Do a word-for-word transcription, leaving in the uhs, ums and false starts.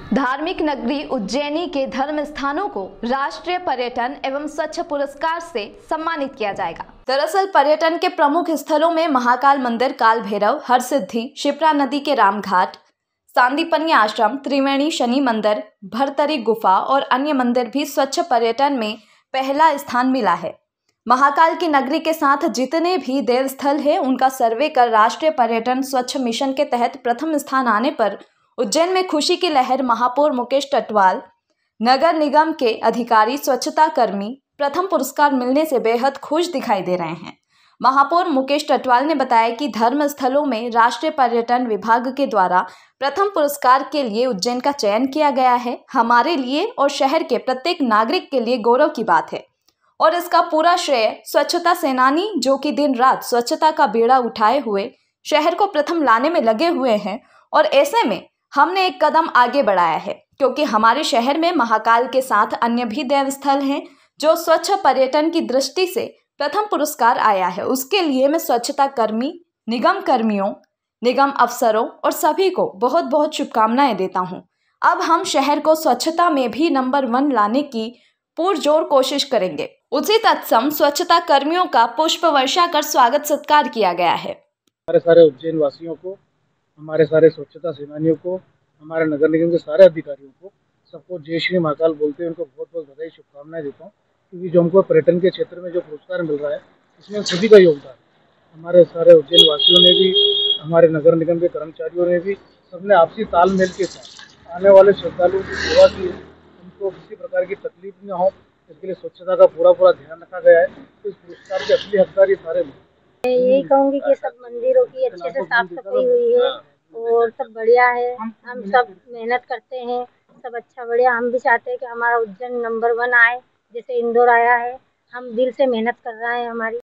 धार्मिक नगरी उज्जैनी के धर्म स्थानों को राष्ट्रीय पर्यटन एवं स्वच्छ पुरस्कार से सम्मानित किया जाएगा। दरअसल पर्यटन के प्रमुख स्थलों में महाकाल मंदिर, काल भैरव, हरसिद्धि, शिप्रा नदी के रामघाट, सांदीपनि आश्रम, त्रिवेणी शनि मंदिर, भरतरी गुफा और अन्य मंदिर भी स्वच्छ पर्यटन में पहला स्थान मिला है। महाकाल की नगरी के साथ जितने भी देवस्थल हैं, उनका सर्वे कर राष्ट्रीय पर्यटन स्वच्छ मिशन के तहत प्रथम स्थान आने पर उज्जैन में खुशी की लहर। महापौर मुकेश टटवाल, नगर निगम के अधिकारी, स्वच्छता कर्मी प्रथम पुरस्कार मिलने से बेहद खुश दिखाई दे रहे हैं। महापौर मुकेश टटवाल ने बताया कि धर्म स्थलों में राष्ट्रीय पर्यटन विभाग के द्वारा प्रथम पुरस्कार के लिए उज्जैन का चयन किया गया है। हमारे लिए और शहर के प्रत्येक नागरिक के लिए गौरव की बात है और इसका पूरा श्रेय स्वच्छता सेनानी, जो कि दिन रात स्वच्छता का बेड़ा उठाए हुए शहर को प्रथम लाने में लगे हुए हैं। और ऐसे में हमने एक कदम आगे बढ़ाया है, क्योंकि हमारे शहर में महाकाल के साथ अन्य भी देवस्थल हैं जो स्वच्छ पर्यटन की दृष्टि से प्रथम पुरस्कार आया है। उसके लिए मैं स्वच्छता कर्मी, निगम कर्मियों, निगम अफसरों और सभी को बहुत बहुत शुभकामनाएं देता हूं। अब हम शहर को स्वच्छता में भी नंबर वन लाने की पुरजोर कोशिश करेंगे। उसी तत्सम स्वच्छता कर्मियों का पुष्प वर्षा कर स्वागत सत्कार किया गया है। हमारे सारे उज्जैन वासियों को, हमारे सारे स्वच्छता सेनानियों को, हमारे नगर निगम के सारे अधिकारियों को, सबको जय श्री महाकाल बोलते हैं उनको बहुत बहुत बधाई, शुभकामनाएं देता हूँ। क्योंकि जो हमको पर्यटन के क्षेत्र में जो पुरस्कार मिल रहा है, इसमें सभी का योगदान है। हमारे सारे उज्जैन वासियों ने भी, हमारे नगर निगम के कर्मचारियों ने भी, सबने आपसी तालमेल के साथ आने वाले श्रद्धालुओं की सेवा की है। उनको किसी प्रकार की तकलीफ न हो, इसके लिए स्वच्छता का पूरा पूरा ध्यान रखा गया है। तो इस पुरस्कार के असली हकदार ये सारे लोग। मैं यही कहूँगी कि सब मंदिरों की अच्छे से साफ सफाई हुई है और सब बढ़िया है। हम सब मेहनत करते हैं, सब अच्छा बढ़िया। हम भी चाहते हैं कि हमारा उज्जैन नंबर वन आए, जैसे इंदौर आया है। हम दिल से मेहनत कर रहे हैं हमारी।